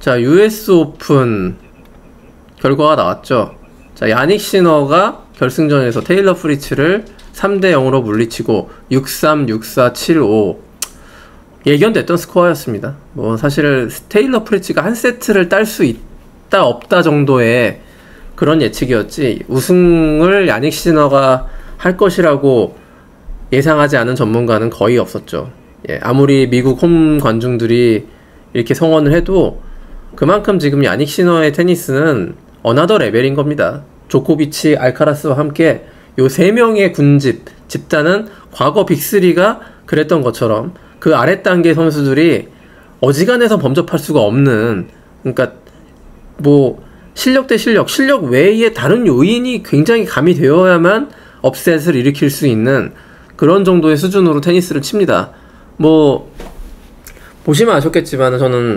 자, US 오픈 결과가 나왔죠. 자, 야닉 시너가 결승전에서 테일러 프리츠를 3대 0으로 물리치고 6-3, 6-4, 7-5 예견됐던 스코어였습니다. 뭐 사실 테일러 프리츠가 한 세트를 딸 수 있다 없다 정도의 그런 예측이었지, 우승을 야닉 시너가 할 것이라고 예상하지 않은 전문가는 거의 없었죠. 예, 아무리 미국 홈 관중들이 이렇게 성원을 해도 그만큼 지금 야닉 시너의 테니스는 어나더 레벨인 겁니다. 조코비치, 알카라스와 함께 요 3명의 집단은 과거 빅3가 그랬던 것처럼 그 아랫단계 선수들이 어지간해서 범접할 수가 없는, 그러니까 뭐 실력 대 실력 외에 다른 요인이 굉장히 가미되어야만 업셋을 일으킬 수 있는 그런 정도의 수준으로 테니스를 칩니다. 뭐 보시면 아셨겠지만 저는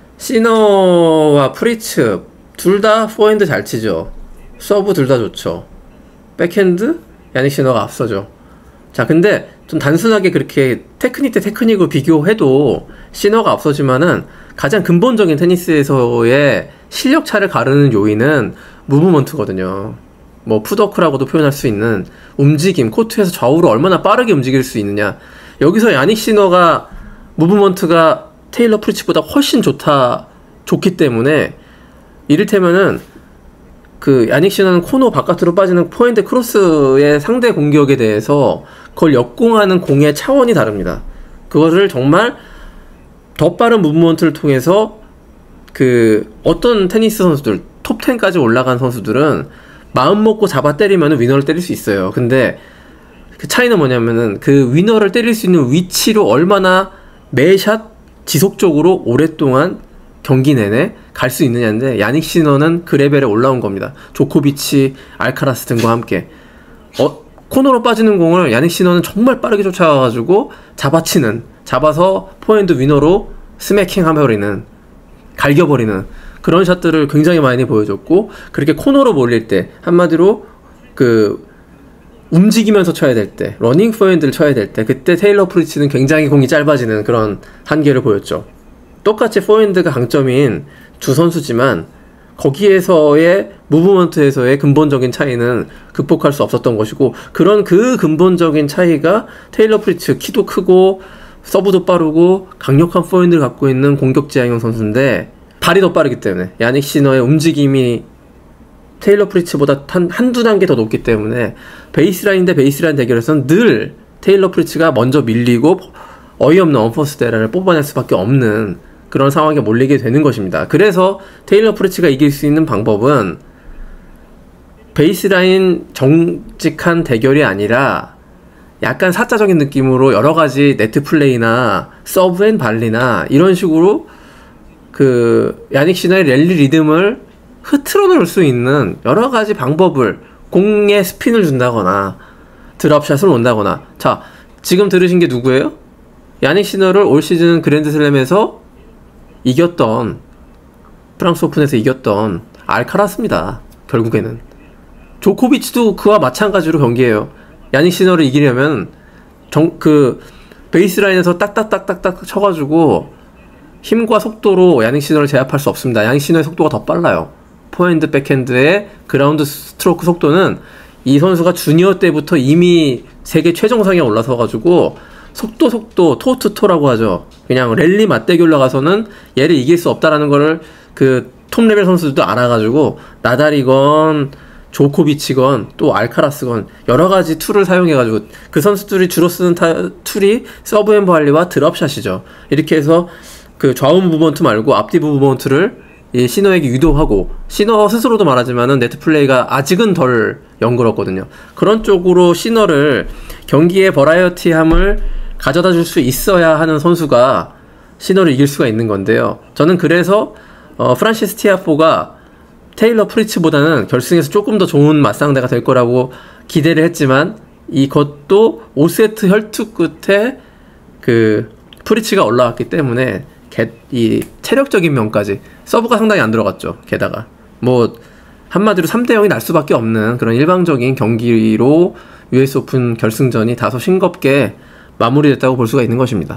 시너와 프리츠 둘 다 포핸드 잘 치죠. 서브 둘 다 좋죠. 백핸드 야닉 시너가 앞서죠. 자, 근데 좀 단순하게 그렇게 테크닉 대 테크닉으로 비교해도 시너가 앞서지만은 가장 근본적인 테니스에서의 실력 차를 가르는 요인은 무브먼트거든요. 뭐 풋워크라고도 표현할 수 있는 움직임, 코트에서 좌우로 얼마나 빠르게 움직일 수 있느냐. 여기서 야닉 시너가 무브먼트가 테일러 프리츠보다 훨씬 좋기 때문에, 이를테면은 그 야닉 시너는 코너 바깥으로 빠지는 포핸드 크로스의 상대 공격에 대해서 그걸 역공하는 공의 차원이 다릅니다. 그거를 정말 더 빠른 무브먼트를 통해서 그 어떤 테니스 선수들 톱 10까지 올라간 선수들은 마음 먹고 잡아 때리면 위너를 때릴 수 있어요. 근데 그 차이는 뭐냐면은 그 위너를 때릴 수 있는 위치로 얼마나 매샷 지속적으로 오랫동안 경기 내내 갈 수 있느냐인데, 야닉 시너는 그 레벨에 올라온 겁니다. 조코비치, 알카라스 등과 함께 코너로 빠지는 공을 야닉 시너는 정말 빠르게 쫓아가가지고 잡아서 포핸드 위너로 스매킹 해버리는, 갈겨버리는 그런 샷들을 굉장히 많이 보여줬고, 그렇게 코너로 몰릴 때, 한마디로 그 움직이면서 쳐야 될 때, 러닝 포핸드를 쳐야 될 때, 그때 테일러 프리츠는 굉장히 공이 짧아지는 그런 한계를 보였죠. 똑같이 포핸드가 강점인 두 선수지만 거기에서의 무브먼트에서의 근본적인 차이는 극복할 수 없었던 것이고, 그런 그 근본적인 차이가 테일러 프리츠, 키도 크고 서브도 빠르고 강력한 포핸드를 갖고 있는 공격 지향형 선수인데 발이 더 빠르기 때문에, 야닉 시너의 움직임이 테일러 프리츠보다 한두 단계 더 높기 때문에 베이스라인 대 베이스라인 대결에서는 늘 테일러 프리츠가 먼저 밀리고 어이없는 언포스트 에러를 뽑아낼 수밖에 없는 그런 상황에 몰리게 되는 것입니다. 그래서 테일러 프리츠가 이길 수 있는 방법은 베이스라인 정직한 대결이 아니라 약간 사자적인 느낌으로 여러가지 네트 플레이나 서브 앤 발리나 이런 식으로 그 야닉 시너의 랠리 리듬을 흐트러 놓을 수 있는 여러가지 방법을, 공에 스핀을 준다거나 드롭샷을 온다거나. 자, 지금 들으신 게 누구예요? 야닉 시너를 올 시즌 그랜드슬램에서 이겼던, 프랑스 오픈에서 이겼던 알카라스입니다. 결국에는 조코비치도 그와 마찬가지로 경기해요. 야닉 시너를 이기려면 그 베이스라인에서 딱딱딱딱딱 쳐가지고 힘과 속도로 야닉 시너를 제압할 수 없습니다. 야닉 시너의 속도가 더 빨라요. 포핸드 백핸드의 그라운드 스트로크 속도는 이 선수가 주니어 때부터 이미 세계 최정상에 올라서가지고 속도 토투토라고 하죠. 그냥 랠리 맞대결로 가서는 얘를 이길 수 없다라는 거를 그 톱레벨 선수들도 알아가지고 나달이건 조코비치건 또 알카라스건 여러가지 툴을 사용해가지고, 그 선수들이 주로 쓰는 툴이 서브 앤 발리와 드롭샷이죠. 이렇게 해서 그 좌우 무브먼트 말고 앞뒤 무브먼트를 이 시너에게 유도하고, 시너 스스로도 말하지만은 네트 플레이가 아직은 덜 연그럽거든요. 그런 쪽으로 시너를 경기의 버라이어티함을 가져다 줄 수 있어야 하는 선수가 시너를 이길 수가 있는 건데요. 저는 그래서 프란시스 티아포가 테일러 프리츠보다는 결승에서 조금 더 좋은 맞상대가 될 거라고 기대를 했지만, 이것도 5세트 혈투 끝에 그 프리츠가 올라왔기 때문에 이 체력적인 면까지, 서브가 상당히 안 들어갔죠. 게다가 뭐 한마디로 3대 0이 날 수밖에 없는 그런 일방적인 경기로 US 오픈 결승전이 다소 싱겁게 마무리됐다고 볼 수가 있는 것입니다.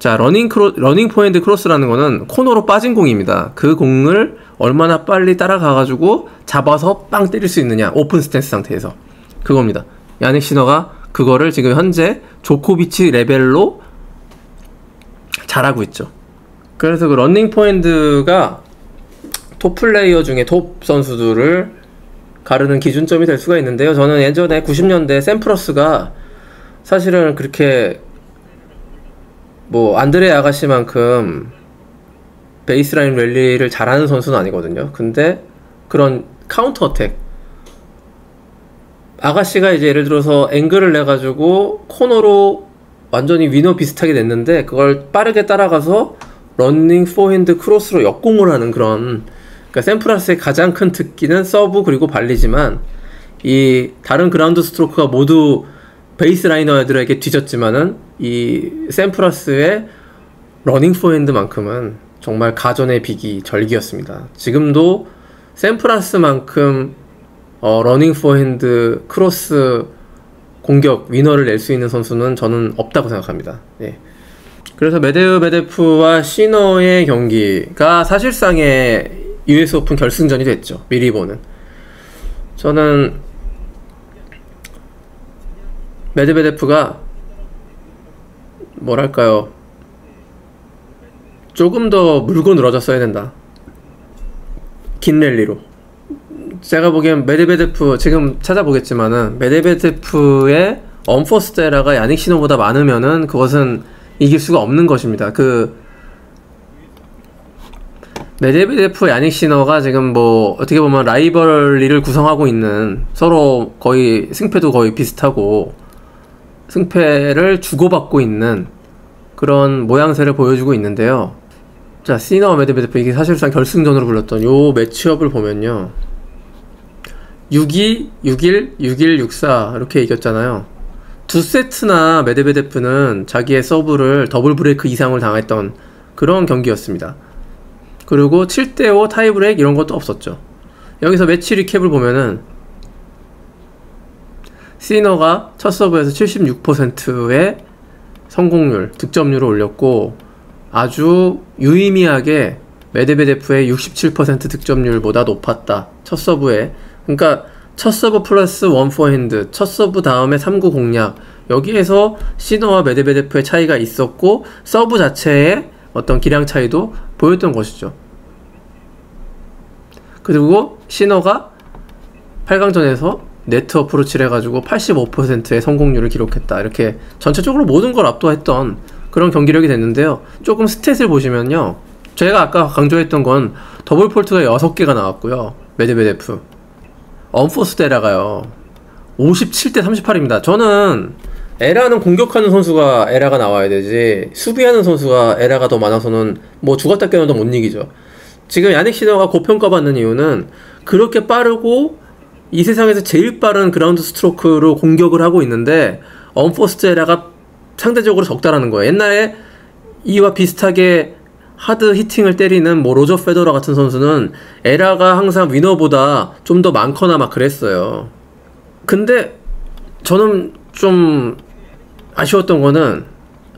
자, 러닝 포핸드 크로스라는 거는 코너로 빠진 공입니다. 그 공을 얼마나 빨리 따라가가지고 잡아서 빵 때릴 수 있느냐, 오픈 스탠스 상태에서. 그겁니다. 야닉 시너가 그거를 지금 현재 조코비치 레벨로 잘하고 있죠. 그래서 그 러닝 포핸드가 톱 플레이어 중에 톱 선수들을 가르는 기준점이 될 수가 있는데요. 저는 예전에 90년대 샘프러스가 사실은 그렇게 뭐 안드레 아가씨만큼 베이스라인 랠리를 잘하는 선수는 아니거든요. 근데 그런 카운터 어택, 아가씨가 이제 예를 들어서 앵글을 내가지고 코너로 완전히 위너 비슷하게 냈는데 그걸 빠르게 따라가서 러닝 포핸드 크로스로 역공을 하는 그런, 그러니까 샘프라스의 가장 큰 특기는 서브 그리고 발리지만 이 다른 그라운드 스트로크가 모두 베이스 라이너들에게 뒤졌지만은 이 샘프라스의 러닝 포핸드만큼은 정말 가전의 비기 절기였습니다. 지금도 샘프라스만큼 러닝 포핸드 크로스 공격 위너를 낼 수 있는 선수는 저는 없다고 생각합니다. 예. 그래서 메드베데프와 시너의 경기가 사실상의 US 오픈 결승전이 됐죠. 미리 보는. 저는 메드베데프가 뭐랄까요, 조금 더 물고 늘어졌어야 된다. 긴 랠리로. 제가 보기엔 메드베데프, 지금 찾아보겠지만은 메드베데프의 언포스트 에러가 야닉 시너보다 많으면은 그것은 이길 수가 없는 것입니다. 그 메드베데프, 야닉 시너가 지금 뭐 어떻게 보면 라이벌리를 구성하고 있는, 서로 거의 승패도 거의 비슷하고 승패를 주고받고 있는 그런 모양새를 보여주고 있는데요. 자, 시너와 메드베데프, 이게 사실상 결승전으로 불렸던 요 매치업을 보면요, 6-2, 6-1, 6-1, 6-4 이렇게 이겼잖아요. 두 세트나 메드베데프는 자기의 서브를 더블 브레이크 이상을 당했던 그런 경기였습니다. 그리고 7대5 타이브레이크 이런 것도 없었죠. 여기서 매치 리캡을 보면은 시너가 첫 서브에서 76%의 성공률, 득점률을 올렸고 아주 유의미하게 메드베데프의 67% 득점률보다 높았다. 첫 서브에. 그러니까 첫 서브 플러스 원 포핸드, 첫 서브 다음에 3구 공략, 여기에서 시너와 메드베데프의 차이가 있었고 서브 자체의 어떤 기량 차이도 보였던 것이죠. 그리고 시너가 8강전에서 네트 어프로치를 해가지고 85%의 성공률을 기록했다. 이렇게 전체적으로 모든 걸 압도했던 그런 경기력이 됐는데요. 조금 스탯을 보시면요, 제가 아까 강조했던 건 더블 폴트가 6개가 나왔고요. 메드베데프 언포스트 에라가요 57대 38입니다. 저는 에라는 공격하는 선수가 에라가 나와야 되지, 수비하는 선수가 에라가 더 많아서는 뭐 죽었다 깨어나도 못 이기죠. 지금 야닉 시너가 고평가받는 이유는 그렇게 빠르고 이 세상에서 제일 빠른 그라운드 스트로크로 공격을 하고 있는데 언포스트 에라가 상대적으로 적다라는 거예요. 옛날에 이와 비슷하게 하드 히팅을 때리는 뭐 로저 페더러 같은 선수는 에라가 항상 위너보다 좀 더 많거나 막 그랬어요. 근데 저는 좀 아쉬웠던 거는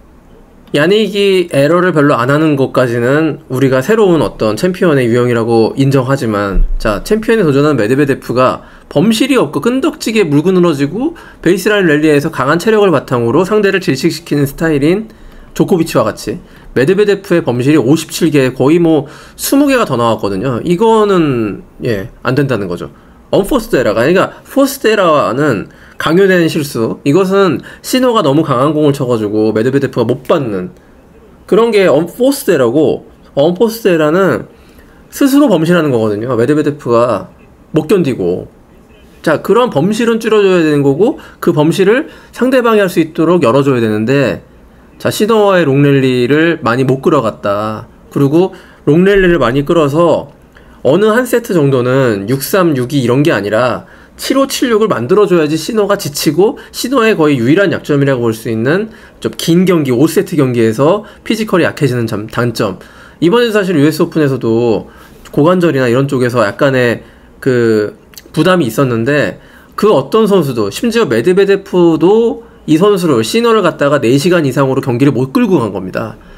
야닉이 에러를 별로 안 하는 것까지는 우리가 새로운 어떤 챔피언의 유형이라고 인정하지만, 자, 챔피언에 도전한 메드베데프가 범실이 없고 끈덕지게 물고 늘어지고 베이스라인 랠리에서 강한 체력을 바탕으로 상대를 질식시키는 스타일인 조코비치와 같이 메드베데프의 범실이 57개, 거의 뭐 20개가 더 나왔거든요. 이거는 안 된다는 거죠. 언포스트 에러가, 그러니까 포스트 에러는 강요되는 실수, 이것은 시너가 너무 강한 공을 쳐가지고 메드베데프가 못 받는 그런 게 언포스트 에러고, 언포스트 에러는 스스로 범실하는 거거든요. 메드베데프가 못 견디고. 자, 그런 범실은 줄여줘야 되는 거고 그 범실을 상대방이 할 수 있도록 열어줘야 되는데, 자, 시너와의 롱랠리를 많이 못 끌어갔다. 그리고 롱랠리를 많이 끌어서 어느 한 세트 정도는 6-3, 6-2 이런 게 아니라 7-5, 7-6을 만들어줘야지 시너가 지치고, 시너의 거의 유일한 약점이라고 볼 수 있는 좀 긴 경기, 5세트 경기에서 피지컬이 약해지는 단점. 이번에도 사실 US 오픈에서도 고관절이나 이런 쪽에서 약간의 그 부담이 있었는데, 그 어떤 선수도, 심지어 메드베데프도 이 선수를, 시너를 갖다가 4시간 이상으로 경기를 못 끌고 간 겁니다.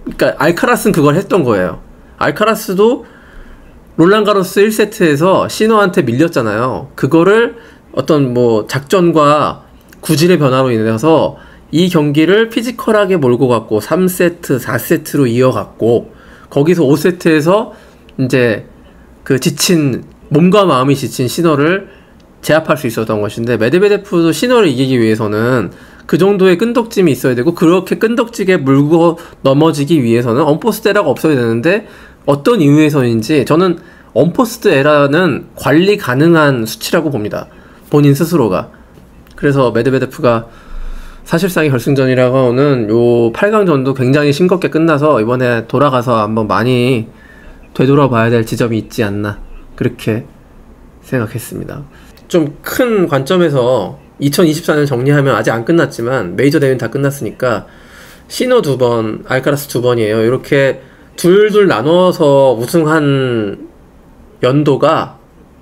그러니까 알카라스는 그걸 했던 거예요. 알카라스도 롤랑가로스 1세트에서 시너한테 밀렸잖아요. 그거를 어떤 뭐 작전과 구질의 변화로 인해서 이 경기를 피지컬하게 몰고 갔고 3세트, 4세트로 이어갔고 거기서 5세트에서 이제 그 지친 몸과 마음이 지친 시너를 제압할 수 있었던 것인데, 메드베데프도 시너를 이기기 위해서는 그 정도의 끈덕짐이 있어야 되고, 그렇게 끈덕지게 물고 넘어지기 위해서는 언포스트 에라가 없어야 되는데, 어떤 이유에서인지 저는 언포스트 에라는 관리 가능한 수치라고 봅니다. 본인 스스로가. 그래서 메드베데프가 사실상의 결승전이라고는 요 8강전도 굉장히 싱겁게 끝나서 이번에 돌아가서 한번 많이 되돌아봐야 될 지점이 있지 않나, 그렇게 생각했습니다. 좀 큰 관점에서 2024년 정리하면 아직 안 끝났지만 메이저 대회는 다 끝났으니까 시너 2번, 알카라스 2번이에요. 이렇게 둘둘 나눠서 우승한 연도가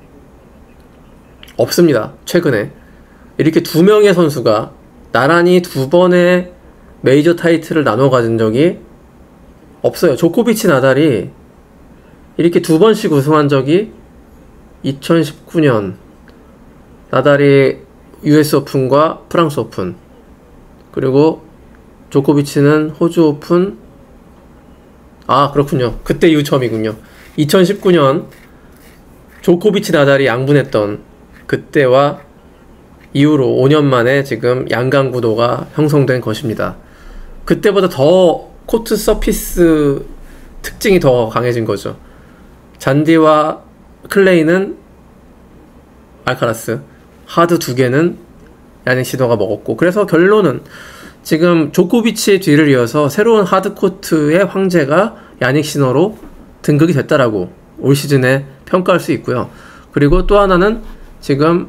없습니다. 최근에 이렇게 2명의 선수가 나란히 2번의 메이저 타이틀을 나눠 가진 적이 없어요. 조코비치, 나달이 이렇게 2번씩 우승한 적이 2019년 나달이 US 오픈과 프랑스 오픈, 그리고 조코비치는 호주 오픈. 아, 그렇군요. 그때 이후 처음이군요. 2019년 조코비치, 나달이 양분했던 그때와 이후로 5년 만에 지금 양강 구도가 형성된 것입니다. 그때보다 더 코트 서피스 특징이 더 강해진 거죠. 잔디와 클레이는 알카라스, 하드 2개는 야닉 시너가 먹었고, 그래서 결론은 지금 조코비치의 뒤를 이어서 새로운 하드코트의 황제가 야닉 시너로 등극이 됐다라고 올 시즌에 평가할 수 있고요. 그리고 또 하나는 지금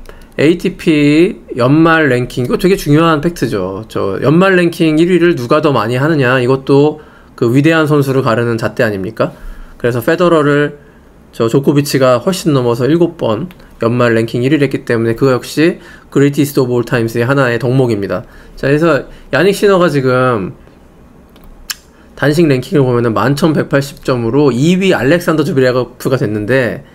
ATP 연말 랭킹, 이거 되게 중요한 팩트죠. 저 연말 랭킹 1위를 누가 더 많이 하느냐, 이것도 그 위대한 선수를 가르는 잣대 아닙니까? 그래서 페더러를 저 조코비치가 훨씬 넘어서 7번 연말 랭킹 1위를 했기 때문에 그거 역시 그레이티스트 오브 올 타임스의 하나의 덕목입니다. 자, 그래서 야닉 시너가 지금 단식 랭킹을 보면은 11,180점으로 2위 알렉산더 주비레프가 됐는데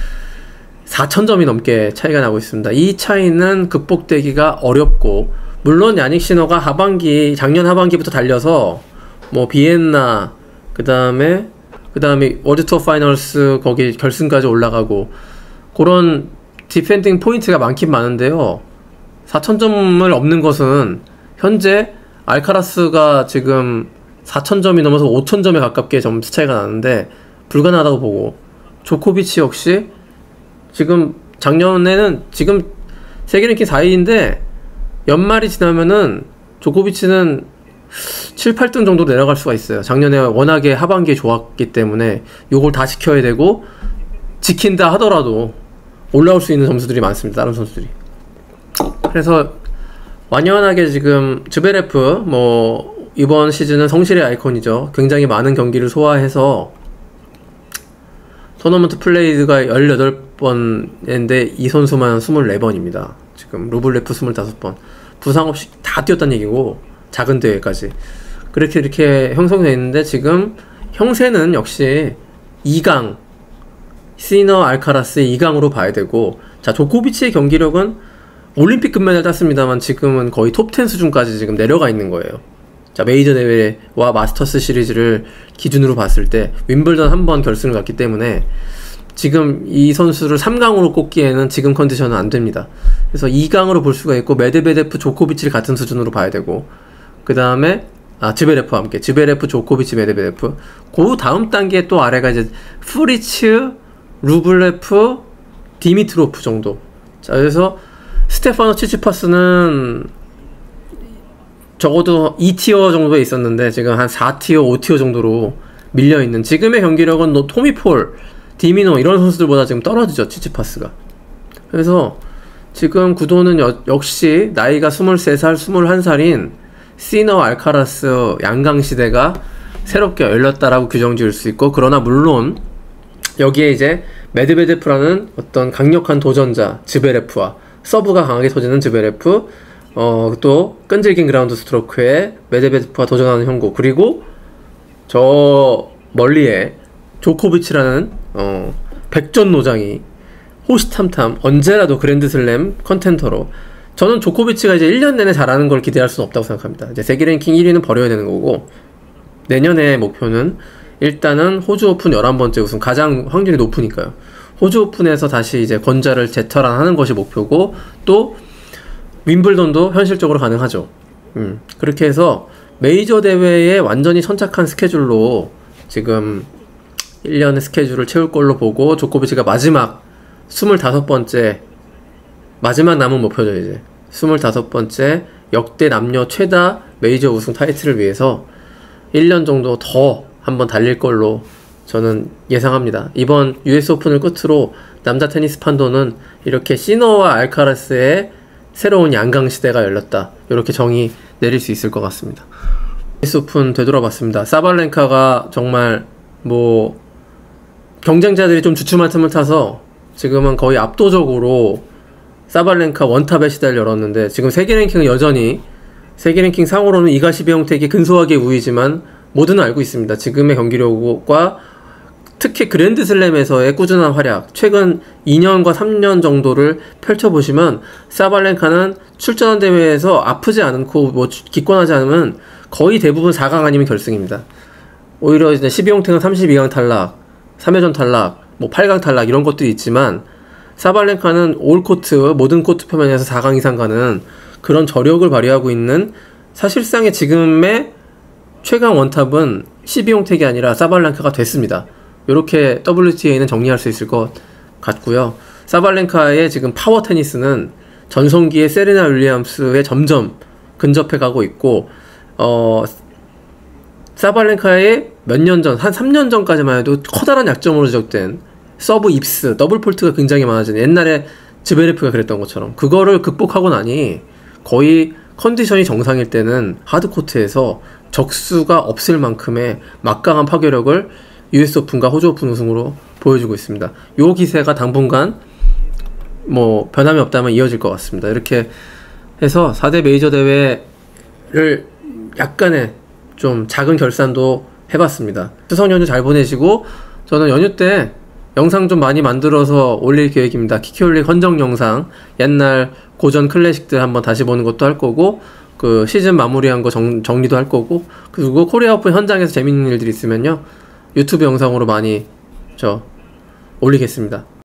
4,000점이 넘게 차이가 나고 있습니다. 이 차이는 극복되기가 어렵고, 물론 야닉 시너가 작년 하반기부터 달려서 뭐 비엔나, 그 다음에 월드 투어 파이널스 거기 결승까지 올라가고 그런 디펜딩 포인트가 많긴 많은데요. 4,000점을 넘는 것은 현재 알카라스가 지금 4,000점이 넘어서 5,000점에 가깝게 점수 차이가 나는데 불가능하다고 보고, 조코비치 역시 지금 작년에는 지금 세계 랭킹 4위인데 연말이 지나면은 조코비치는 7, 8등 정도 내려갈 수가 있어요. 작년에 워낙에 하반기에 좋았기 때문에 요걸 다 지켜야 되고, 지킨다 하더라도 올라올 수 있는 점수들이 많습니다. 다른 선수들이. 그래서 완연하게 지금 즈베레프 뭐 이번 시즌은 성실의 아이콘이죠. 굉장히 많은 경기를 소화해서 토너먼트 플레이드가 18번인데 이 선수만 24번입니다. 지금 루블레프 25번. 부상 없이 다 뛰었다는 얘기고, 작은 대회까지. 그렇게 이렇게 형성되어 있는데 지금 형세는 역시 2강, 시너 알카라스의 2강으로 봐야 되고, 자, 조코비치의 경기력은 올림픽 금메달 땄습니다만 지금은 거의 톱10 수준까지 지금 내려가 있는 거예요. 자, 메이저 대회와 마스터스 시리즈를 기준으로 봤을 때 윈블던 한 번 결승을 갔기 때문에 지금 이 선수를 3강으로 꼽기에는 지금 컨디션은 안 됩니다. 그래서 2강으로 볼 수가 있고, 메드베데프, 조코비치를 같은 수준으로 봐야 되고, 그 다음에 즈베레프와 함께 즈베레프, 조코비치, 메드베데프, 그 다음 단계 또 아래가 이제 프리츠, 루블레프, 디미트로프 정도. 자, 그래서 스테파노 치치파스는 적어도 2티어 정도에 있었는데 지금 한 4티어, 5티어 정도로 밀려있는, 지금의 경기력은 토미폴, 디미노 이런 선수들보다 지금 떨어지죠, 치치파스가. 그래서 지금 구도는 역시 나이가 23살, 21살인 시너, 알카라스 양강시대가 새롭게 열렸다라고 규정 지을 수 있고, 그러나 물론 여기에 이제 메드베데프라는 어떤 강력한 도전자 즈베레프와 서브가 강하게 터지는 즈베레프, 또 끈질긴 그라운드 스트로크에 메드베데프와 도전하는 형국, 그리고 저 멀리에 조코비치라는 백전 노장이 호시탐탐 언제라도 그랜드슬램 컨텐터로, 저는 조코비치가 이제 1년 내내 잘하는 걸 기대할 수는 없다고 생각합니다. 이제 세계 랭킹 1위는 버려야 되는 거고, 내년의 목표는 일단은 호주 오픈 11번째 우승, 가장 확률이 높으니까요. 호주 오픈에서 다시 이제 권좌를 재탈환하는 것이 목표고, 또 윈블던도 현실적으로 가능하죠. 그렇게 해서 메이저 대회에 완전히 선착한 스케줄로 지금 1년의 스케줄을 채울 걸로 보고, 조코비치가 마지막 25번째 마지막 남은 목표죠. 이제 25번째 역대 남녀 최다 메이저 우승 타이틀을 위해서 1년 정도 더 한번 달릴 걸로 저는 예상합니다. 이번 US 오픈을 끝으로 남자 테니스 판도는 이렇게 시너와 알카라스의 새로운 양강 시대가 열렸다, 이렇게 정의 내릴 수 있을 것 같습니다. US 오픈 되돌아봤습니다. 사발렌카가 정말 뭐 경쟁자들이 좀 주춤한 틈을 타서 지금은 거의 압도적으로 사발렌카 원탑의 시대를 열었는데, 지금 세계 랭킹은 여전히 세계 랭킹 상으로는 이가 시비용택이 근소하게 우위지만 모두는 알고 있습니다. 지금의 경기력과 특히 그랜드슬램에서의 꾸준한 활약, 최근 2년과 3년 정도를 펼쳐보시면 사발렌카는 출전한 대회에서 아프지 않고 뭐 기권하지 않으면 거의 대부분 4강 아니면 결승입니다. 오히려 이제 12용택은 32강 탈락, 3회전 탈락, 뭐 8강 탈락 이런 것들이 있지만, 사발렌카는 올코트 모든 코트 표면에서 4강 이상 가는 그런 저력을 발휘하고 있는, 사실상의 지금의 최강 원탑은 12용택이 아니라 사발렌카가 됐습니다. 이렇게 WTA는 정리할 수 있을 것 같고요. 사발렌카의 지금 파워 테니스는 전성기의 세레나 윌리엄스에 점점 근접해 가고 있고, 사발렌카의 몇 년 전, 한 3년 전까지만 해도 커다란 약점으로 지적된 서브 입스, 더블 폴트가 굉장히 많아진, 옛날에 즈베레프가 그랬던 것처럼 그거를 극복하고 나니 거의 컨디션이 정상일 때는 하드코트에서 적수가 없을 만큼의 막강한 파괴력을 US 오픈과 호주 오픈 우승으로 보여주고 있습니다. 요 기세가 당분간 뭐 변함이 없다면 이어질 것 같습니다. 이렇게 해서 4대 메이저 대회를 약간의 좀 작은 결산도 해봤습니다. 추석 연휴 잘 보내시고, 저는 연휴 때 영상 좀 많이 만들어서 올릴 계획입니다. 키키올릭 헌정 영상, 옛날 고전 클래식들 한번 다시 보는 것도 할 거고, 그 시즌 마무리한 거 정리도 할 거고, 그리고 코리아 오픈 현장에서 재밌는 일들이 있으면요 유튜브 영상으로 많이 올리겠습니다.